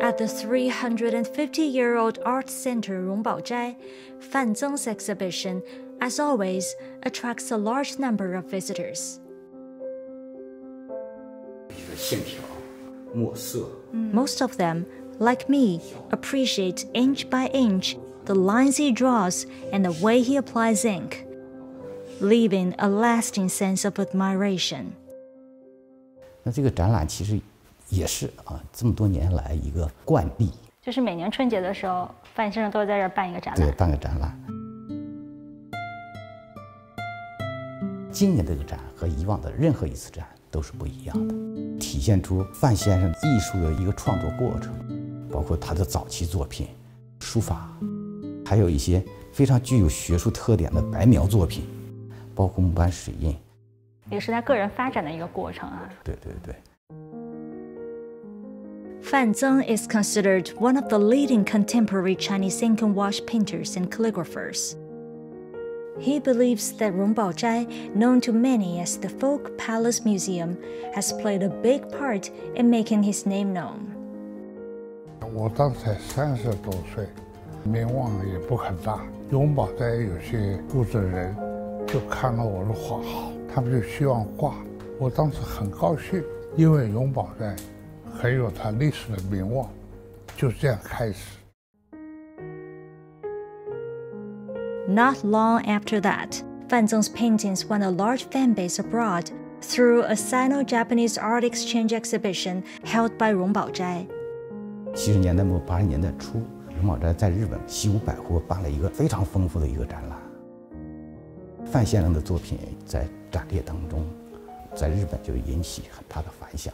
At the 350-year-old art center Rongbaozhai, Fan Zeng's exhibition, as always, attracts a large number of visitors. Most of them, like me, appreciate inch by inch the lines he draws and the way he applies ink, leaving a lasting sense of admiration. 那这个展览其实也是这么多年来一个惯例， 就是每年春节的时候，范先生都在这儿办一个展览。 对，办个展览。今年这个展和以往的任何一次展都是不一样的，体现出范先生艺术的一个创作过程，包括他的早期作品、书法，还有一些非常具有学术特点的白描作品，包括木板水印， 也是他个人发展的一个过程啊。 对对对。 Fan Zeng is considered one of the leading contemporary Chinese ink and wash painters and calligraphers. He believes that Rongbaozhai, known to many as the Folk Palace Museum, has played a big part in making his name known. 我当时才30多岁，名望也不很大。荣宝斋有些负责人就看了我的画好，他们就希望画。我当时很高兴，因为荣宝斋很有它历史的名望，就这样开始。 Not long after that, Fan Zeng's paintings won a large fan base abroad through a Sino-Japanese art exchange exhibition held by Rongbaozhai. 70年代末80年代初，荣宝斋在日本西武百货办了一个非常丰富的一个展览。范先生的作品在展列当中，在日本就引起很大的反响。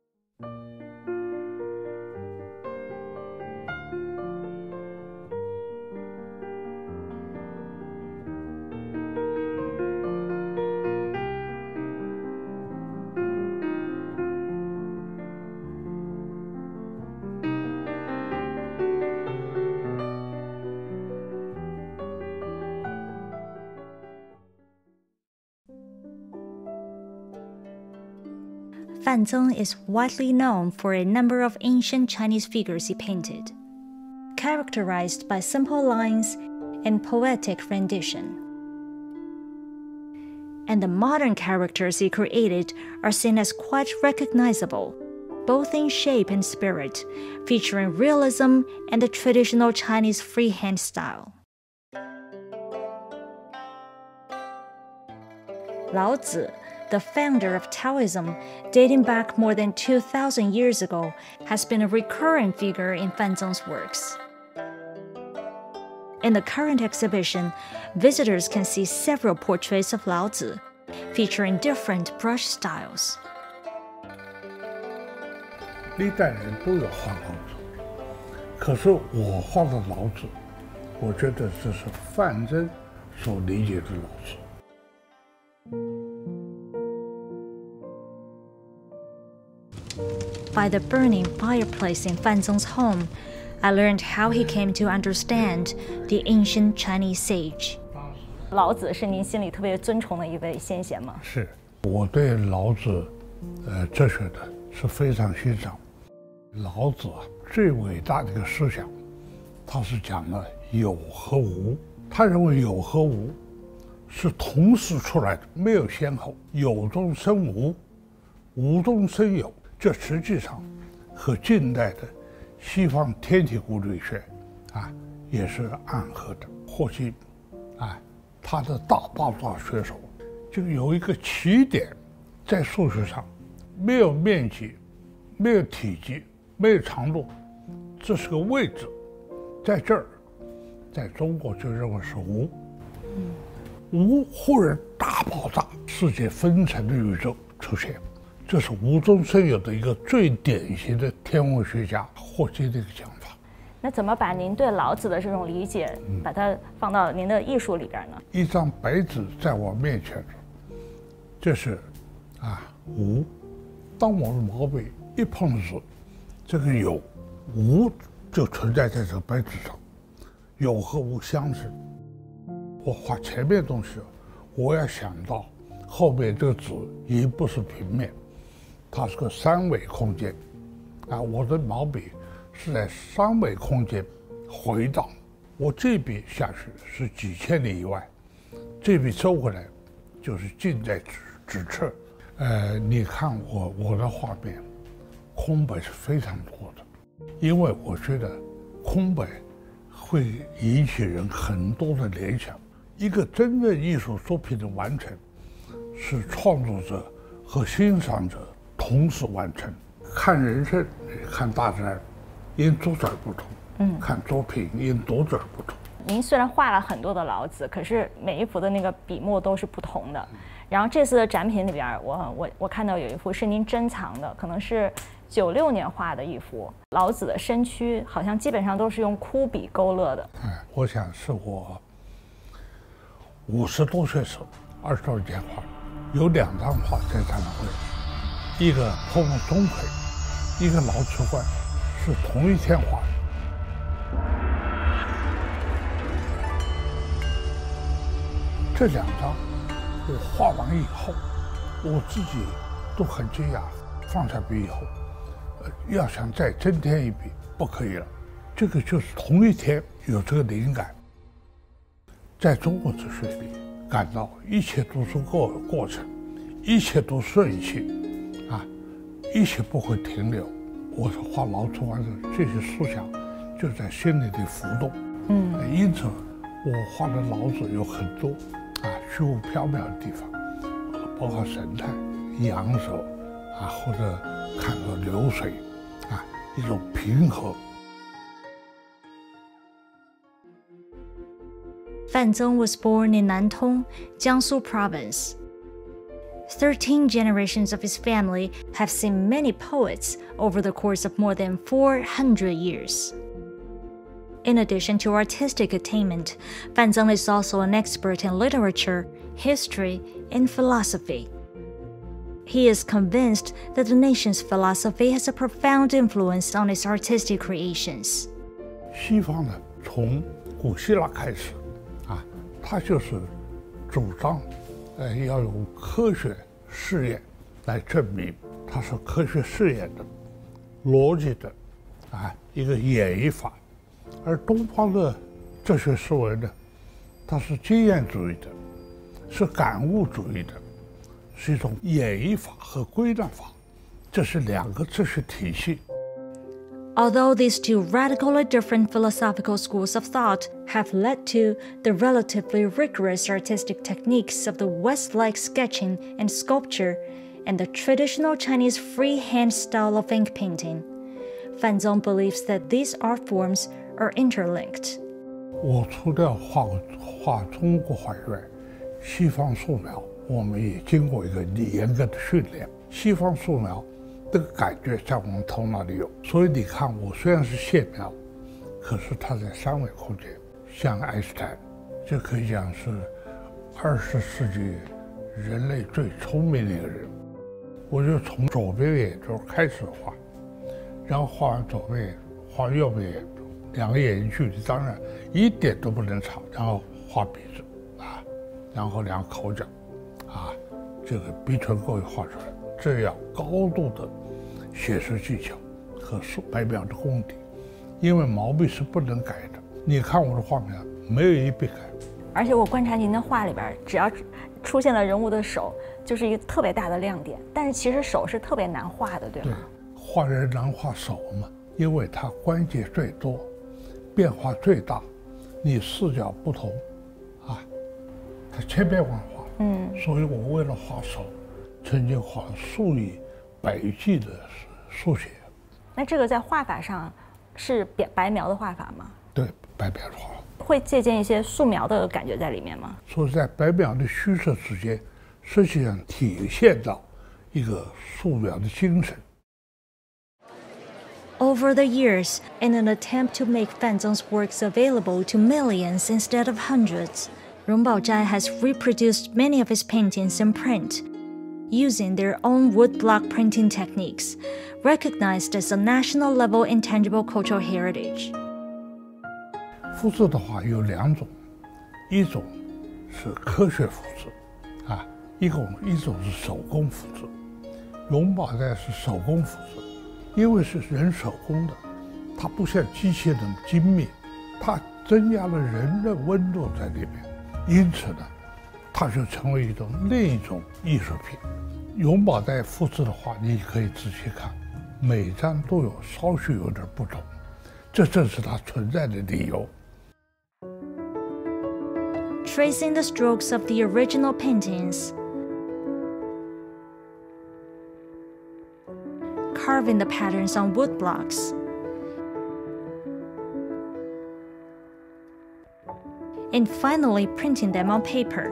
Fan Zeng is widely known for a number of ancient Chinese figures he painted, characterized by simple lines and poetic rendition. And the modern characters he created are seen as quite recognizable, both in shape and spirit, featuring realism and the traditional Chinese freehand style. Laozi, the founder of Taoism, dating back more than 2,000 years ago, has been a recurring figure in Fan Zeng's works. In the current exhibition, visitors can see several portraits of Laozi, featuring different brush styles. 历代人都有画老子，可是我画的老子，我觉得这是范曾所理解的老子。 By the burning fireplace in Fan Zeng's home, I learned how he came to understand the ancient Chinese sage. 老子是您心里特别尊崇的一位先贤吗？ 是，我对老子，哲学的是非常欣赏。老子最伟大的一个思想，他是讲了有和无。他认为有和无是同时出来的，没有先后，有中生无，无中生有。这实际上和近代的西方天体物理学也是暗合的。霍金他的大爆炸学手就有一个起点，在数学上没有面积，没有体积，没有长度，这是个位置，在这儿，在中国就认为是无。无忽然大爆炸，世界分层的宇宙出现。这是无中生有的一个最典型的天文学家霍金的一个讲法。 那怎么把您对老子的这种理解，把它放到您的艺术里边呢？ 一张白纸在我面前，这是无。当我的毛笔一碰纸，这个有无就存在在这个白纸上，有和无相似。我画前面的东西，我要想到后面这个纸已不是平面。它是个三维空间，我的毛笔是在3维空间回荡。我这笔下去是几千里以外，这笔收回来就是近在咫尺。你看我的画面，空白是非常多的，因为我觉得空白会引起人很多的联想。一个真正艺术作品的完成，是创作者和欣赏者同时完成。看人生，看大自然，因读者不同。看作品因读者不同。 您虽然画了很多的老子，可是每一幅的那个笔墨都是不同的。然后这次的展品里边，我看到有一幅是您珍藏的，可能是96年画的一幅老子的身躯，好像基本上都是用枯笔勾勒的。 我想是我50多岁时20多年画，有2张画在展览会，一个破梦钟馗，一个老子观，是同一天画的。这2张我画完以后，我自己都很惊讶。放下笔以后，要想再增添一笔，不可以了。这个就是同一天有这个灵感。在中国哲学里，感到一切都是过程，一切都顺性，一切不会停留。我画老子观的这些思想就在心里的浮动。因此我画的老子有很多虚无缥缈的地方，包括神态、仰首或者看到流水一种平和。 Fan Zeng was born in Nantong, Jiangsu Province. 13 generations of his family have seen many poets over the course of more than 400 years. In addition to artistic attainment, Fan Zeng is also an expert in literature, history, and philosophy. He is convinced that the nation's philosophy has a profound influence on its artistic creations. 西方呢，从古希腊开始，他就是主张，要用科学试验来证明它是科学试验的逻辑的，一个演绎法。而东方的哲学思维呢，它是经验主义的，是感悟主义的，是一种演绎法和归纳法，这是2个哲学体系。 Although these two radically different philosophical schools of thought have led to the relatively rigorous artistic techniques of the West-like sketching and sculpture and the traditional Chinese freehand style of ink painting, Fan Zeng believes that these art forms are interlinked. 我除了画中国画以外，西方素描我们也经过一个严格的训练。西方素描这个感觉在我们头脑里有，所以你看，我虽然是线描，可是它在3维空间。像爱因斯坦，这可以讲是20世纪人类最聪明的一个人。我就从左边眼珠开始画，然后画完左边眼，画右边眼珠，2个眼睛距离当然一点都不能差，然后画鼻子然后2个口角这个鼻唇构也画出来。这样高度的写实技巧和白描的功底，因为毛笔是不能改的。你看我的画面，没有一笔改。 而且我观察您的画里边，只要出现了人物的手，就是一个特别大的亮点。但是其实手是特别难画的，对吗？ 对，画人难画手嘛，因为它关节最多，变化最大，你视角不同它千变万化。所以我为了画手，曾经画了数以百计的速写。 那这个在画法上是白描的画法吗？ 对，白描的画法。 会借鉴一些素描的感觉在里面吗？ 所以在白描的虚设之间，实际上体现到一个素描的精神。 Over the years, in an attempt to make Fan Zeng's works available to millions instead of hundreds, Rongbaozhai has reproduced many of his paintings in print, using their own woodblock printing techniques, recognized as a national-level intangible cultural heritage. 复制的话有2种，一种是科学复制，一种是手工复制。荣宝寨是手工复制，因为是人手工的， 它不像机械那么精密，它增加了人的温度在里面，因此呢，它就成为另一种艺术品。永保带复制的画，你可以仔细看，每张都有稍许有点不同，这正是它存在的理由。 Tracing the strokes of the original paintings, carving the patterns on wood blocks, and finally printing them on paper.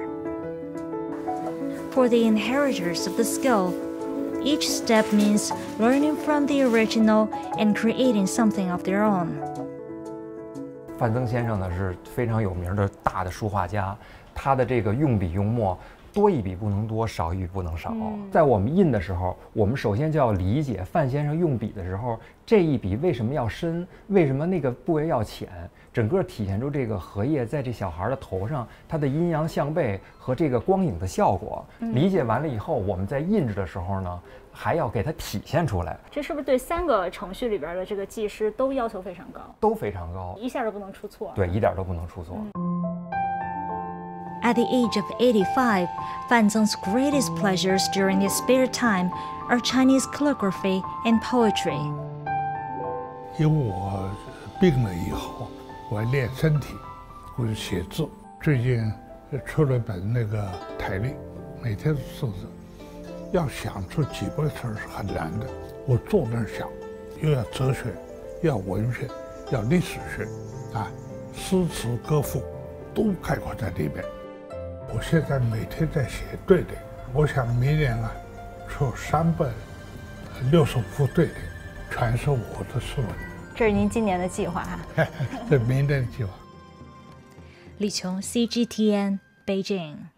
For the inheritors of the skill, each step means learning from the original and creating something of their own. 范曾先生呢是非常有名的大的书画家，他的这个用笔用墨多一笔不能多，少一笔不能少。在我们印的时候，我们首先就要理解范先生用笔的时候，这一笔为什么要深，为什么那个部位要浅，整个体现出这个荷叶在这小孩的头上它的阴阳相背和这个光影的效果。理解完了以后，我们在印制的时候呢，还要给它体现出来。 这是不是对3个程序里边的这个技师都要求非常高？ 都非常高， 一下都不能出错。 对，一点都不能出错。 At the age of 85, Fan Zeng's greatest pleasures during his spare time are Chinese calligraphy and poetry. 因为我病了以后，我要练身体，我就写字。最近出了本那个台历，每天数字，要想出几个词是很难的。我坐那儿想，又要哲学，又要文学，要历史学，诗词歌赋都概括在里面。我现在每天在写对联，我想明年出3本60幅对联，全是我的诗文。 这是您今年的计划这明年的计划。 李琼 CGTN Beijing。